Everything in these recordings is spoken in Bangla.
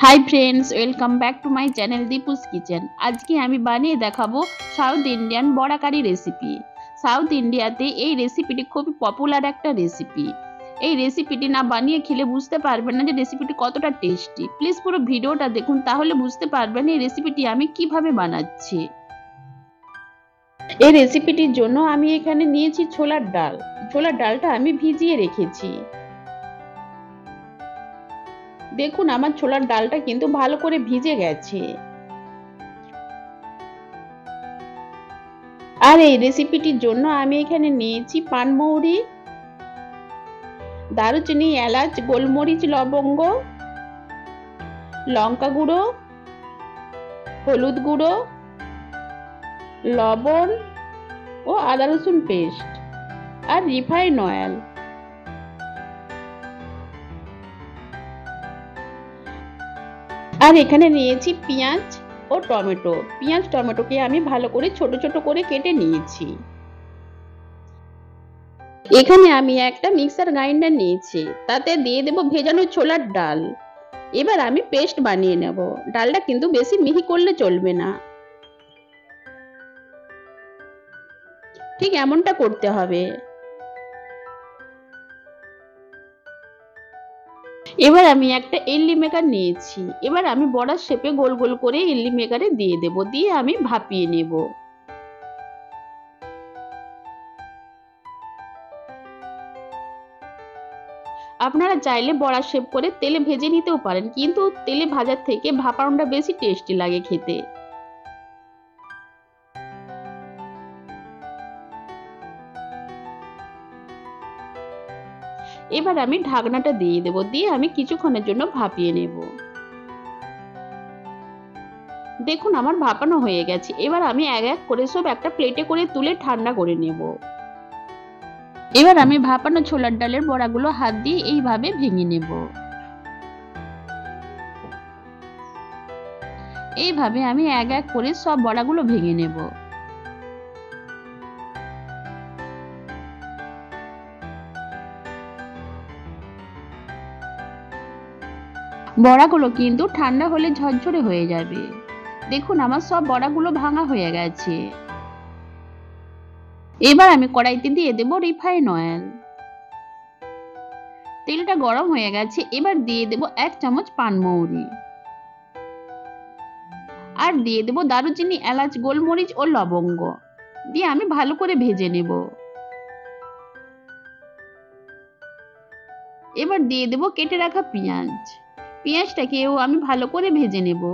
High friends, welcome back to my channel Deepu's kitchen. আজকে আমি বানিয়ে দেখাবো সাউথ ইন্ডিয়ান বড়া কারি রেসিপি। সাউথ ইন্ডিয়াতে এই রেসিপিটি খুবই পপুলার একটা রেসিপি। এই রেসিপিটি না বানিয়ে খেলে বুঝতে পারবেন না যে রেসিপিটি কতটা টেস্টি। প্লিজ পুরো ভিডিওটা দেখুন, তাহলে বুঝতে পারবেন এই রেসিপিটি আমি কিভাবে বানাচ্ছি। এই রেসিপিটির জন্য আমি এখানে নিয়েছি ছোলার ডাল। ছোলার ডালটা আমি ভিজিয়ে রেখেছি। দেখুন আমার ছোলার ডালটা কিন্তু ভালো করে ভিজে গেছে। আর এই রেসিপিটির জন্য আমি এখানে নিয়েছি পানমৌরি, দারুচিনি, এলাচ, গোলমরিচ, লবঙ্গ, লঙ্কা গুঁড়ো, হলুদ গুঁড়ো, লবণ ও আদা রসুন পেস্ট আর রিফাইন অয়েল। আর এখানে নিয়েছি পেঁয়াজ ও টমেটো। পেঁয়াজ টমেটোকে আমি ভালো করে ছোট ছোট করে কেটে নিয়েছি। এখানে আমি একটা মিক্সার গ্রাইন্ডার নিয়েছি, তাতে দিয়ে দেব ভেজানো ছোলার ডাল। এবার আমি পেস্ট বানিয়ে নেব। ডালটা কিন্তু বেশি মিহি করলে চলবে না, ঠিক এমনটা করতে হবে। এবার আমি একটা ইডলি মেকার নিয়েছি। এবার আমি বড়ার শেপে গোল গোল করে ইডলি মেকারে দিয়ে দেব, দিয়ে আমি ভাপিয়ে নেব। আপনারা চাইলে বড়া শেপ করে তেলে ভেজে নিতেও পারেন, কিন্তু তেলে ভাজার থেকে ভাপানোটা বেশি টেস্টি লাগে খেতে। এবার আমি ঢাকনাটা দিয়ে দেব, দিয়ে আমি কিছুক্ষণের জন্য ভাপিয়ে নেব। দেখুন আমার ভাপানো হয়ে গেছে। এবার আমি এক এক করে সব একটা প্লেটে করে তুলে ঠান্ডা করে নেব। এবার আমি ভাপানো ছোলার ডালের বড়াগুলো হাত দিয়ে এইভাবে ভেঙে নেব। এইভাবে আমি এক এক করে সব বড়াগুলো ভেঙে নেব। বড়াগুলো কিন্তু ঠান্ডা হলে ঝরঝরে হয়ে যাবে। দেখুন আমার সব বড়াগুলো ভাঙা হয়ে গেছে। এবার আমি কড়াইতে দিয়ে দেব রিফাইন অয়েল। তেলটা গরম হয়ে গেছে। এবার দিয়ে দেব 1 চামচ পানমৌরি আর দিয়ে দেব দারুচিনি, এলাচ, গোলমরিচ ও লবঙ্গ, দিয়ে আমি ভালো করে ভেজে নেব। এবার দিয়ে দেব কেটে রাখা পেঁয়াজ। পেঁয়াজটাকেও আমি ভালো করে ভেজে নেব।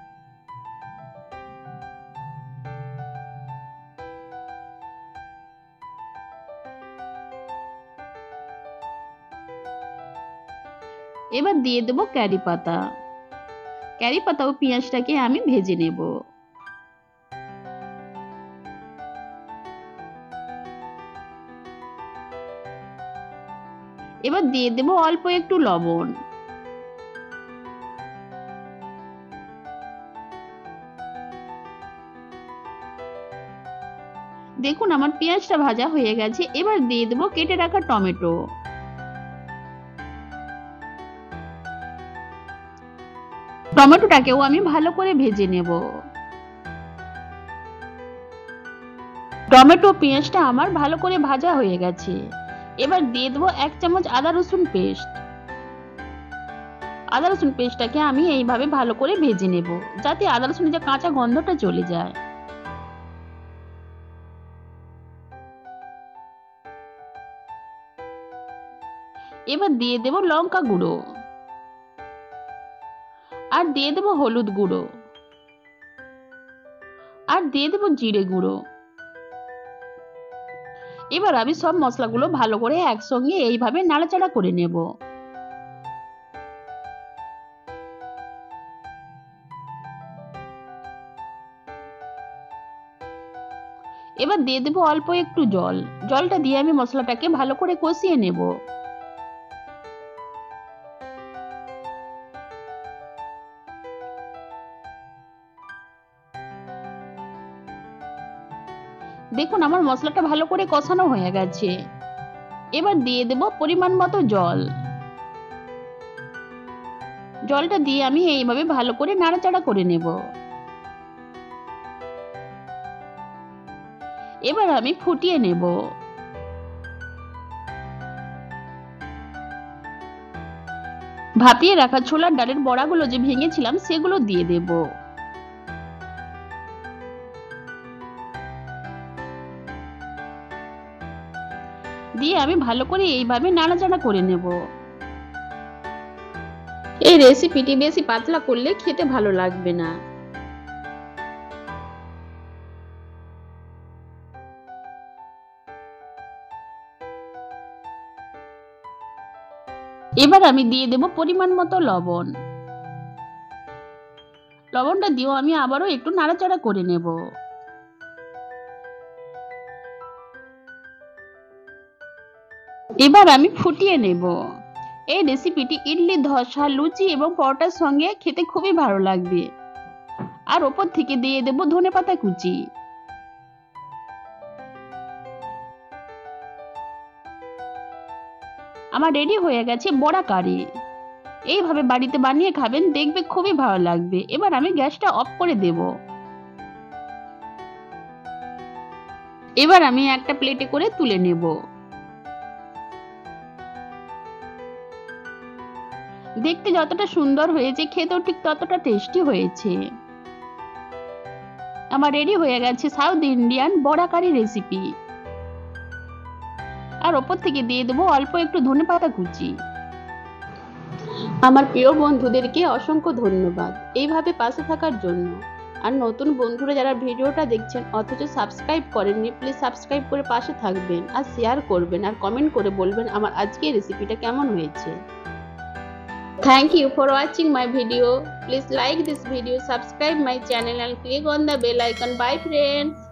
এবার দিয়ে দেব কারি পাতা। কারি পাতা ও পেঁয়াজটাকে আমি ভেজে নেব। এবার দিয়ে দেব অল্প একটু লবণ। দেখুন আমার পেঁয়াজটা ভাজা হয়ে গেছে। এবার দিয়ে দেব কেটে রাখা টমেটো। টমেটোটাকেও আমি ভালো করে ভেজে নেব। টমেটো পেঁয়াজটা আমার ভালো করে ভাজা হয়ে গেছে। এবার দিয়ে দেবো 1 চামচ আদা রসুন পেস্ট। আদা রসুন পেস্টটাকে আমি এইভাবে ভালো করে ভেজে নেব, যাতে আদা রসুনের যে কাঁচা গন্ধটা চলে যায়। এবার দিয়ে দেব লঙ্কা গুঁড়ো আর দিয়ে দেব হলুদ গুঁড়ো আর দিয়ে দেব জিরে গুঁড়ো। এবার আমি সব মশলাগুলো ভালো করে একসঙ্গে এইভাবে নাড়াচাড়া করে নেব। এবার দিয়ে দেব অল্প একটু জল। জলটা দিয়ে আমি মশলাটাকে ভালো করে কষিয়ে নেব। দেখুন আমার মশলাটা ভালো করে কষানো হয়ে গেছে। এবার দিয়ে দেব পরিমাণ মতো জল। জলটা দিয়ে আমি এইভাবে ভালো করে নাড়াচাড়া করে নেব। এবার আমি ফুটিয়ে নেব। ভাপিয়ে রাখা ছোলার ডালের বড়াগুলো যে ভেঙেছিলাম সেগুলো দিয়ে দেব। দিয়ে আমি ভালো করে এইভাবে নাড়াচাড়া করে নেব। এই রেসিপিটি বেশি পাতলা করলে খেতে ভালো লাগবে না। এবার আমি দিয়ে দেব পরিমাণ মতো লবণ। লবণটা দিয়েও আমি আবারও একটু নাড়াচাড়া করে নেব। এবার আমি ফুটিয়ে নেব। এই রেসিপিটি ইডলি, ধোসা, লুচি এবং পরোটার সঙ্গে খেতে খুবই ভালো লাগবে। আর ওপর থেকে দিয়ে দেব ধনেপাতা কুচি। আমার রেডি হয়ে গেছে বড়া কারি। এইভাবে বাড়িতে বানিয়ে খাবেন, দেখবে খুবই ভালো লাগবে। এবার আমি গ্যাসটা অফ করে দেব। এবার আমি একটা প্লেটে করে তুলে নেব। দেখতে যতটা সুন্দর হয়েছে খেতেও ঠিক ততটা টেস্টি হয়েছে। আমার রেডি হয়ে গেছে সাউথ ইন্ডিয়ান বড়া কারি রেসিপি। আর ওপর থেকে দিয়ে দেবো অল্প একটু ধনেপাতা কুচি। আমার প্রিয় বন্ধুদেরকে অসংখ্য ধন্যবাদ এইভাবে পাশে থাকার জন্য। আর নতুন বন্ধুরা যারা ভিডিওটা দেখছেন অথচ সাবস্ক্রাইব করেননি, প্লিজ সাবস্ক্রাইব করে পাশে থাকবেন আর শেয়ার করবেন আর কমেন্ট করে বলবেন আমার আজকের রেসিপিটা কেমন হয়েছে। Thank you for watching my video. Please like this video, subscribe my channel and click on the bell icon. Bye friends.